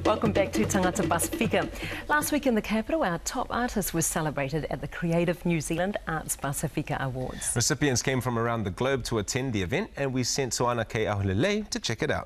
Welcome back to Tagata Pasifika. Last week in the capital, our top artist was celebrated at the Creative New Zealand Arts Pasifika Awards. Recipients came from around the globe to attend the event, and we sent Soana K-Aholelei to check it out.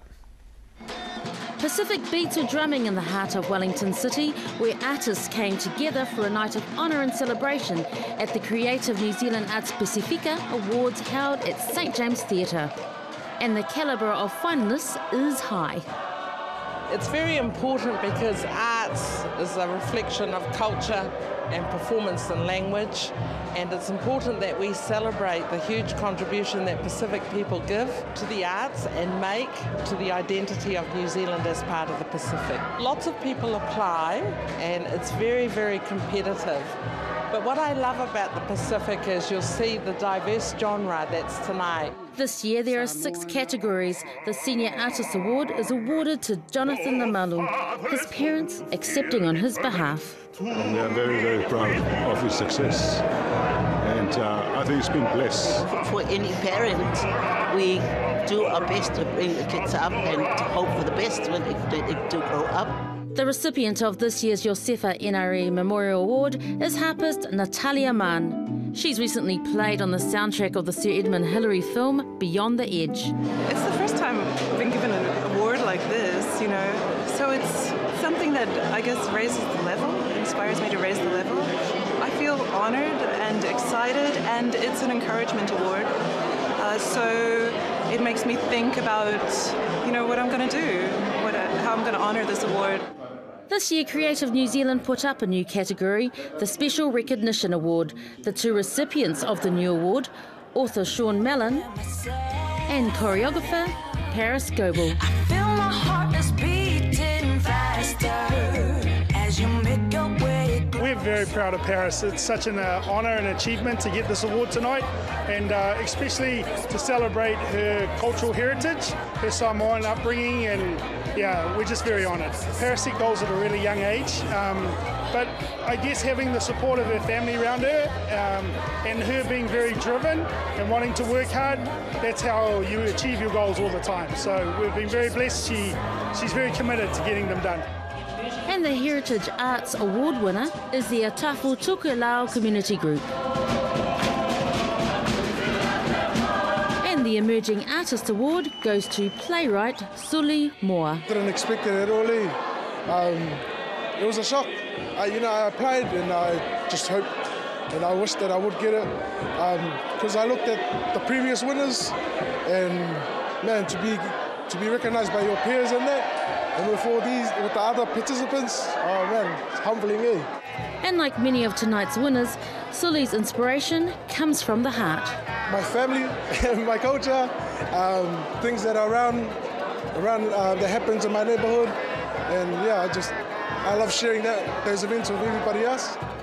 Pacific beats are drumming in the heart of Wellington City, where artists came together for a night of honour and celebration at the Creative New Zealand Arts Pasifika Awards held at St James Theatre. And the calibre of finalists is high. It's very important because arts is a reflection of culture and performance and language, and it's important that we celebrate the huge contribution that Pacific people give to the arts and make to the identity of New Zealand as part of the Pacific. Lots of people apply and it's very, very competitive. But what I love about the Pacific is you'll see the diverse genre that's tonight. This year there are 6 categories. The Senior Artist Award is awarded to Jonathan Namalu, his parents accepting on his behalf. We are very, very proud of his success, and I think it's been blessed. For any parent, we do our best to bring the kids up and to hope for the best when they do grow up. The recipient of this year's Josefa NRE Memorial Award is harpist Natalia Mann. She's recently played on the soundtrack of the Sir Edmund Hillary film Beyond the Edge. It's the first time I've been given an award like this, you know, so it's something that I guess raises the level, inspires me to raise the level. I feel honoured and excited, and it's an encouragement award. So it makes me think about, you know, what I'm going to do, how I'm going to honour this award. This year, Creative New Zealand put up a new category, the Special Recognition Award. The 2 recipients of the new award, author Sean Mellon and choreographer Paris Goebel. I feel my heart is beating faster as you make your way. We're very proud of Paris. It's such an honour and achievement to get this award tonight, and especially to celebrate her cultural heritage, her Samoan upbringing, and yeah, we're just very honoured. Paris set goals at a really young age, but I guess having the support of her family around her and her being very driven and wanting to work hard, that's how you achieve your goals all the time. So we've been very blessed. She's very committed to getting them done. And the Heritage Arts Award winner is the Atafu Tukulao Community Group. And the Emerging Artist Award goes to playwright Suli Moa. Didn't expect it at all. It was a shock. I applied and I just hoped and I wished that I would get it, because I looked at the previous winners, and man, to be recognised by your peers and that, and with the other participants, oh man, it's humbling me. And like many of tonight's winners, Suli's inspiration comes from the heart. My family, my culture, things that are around that happens in my neighbourhood, and yeah, I love sharing those events with everybody else.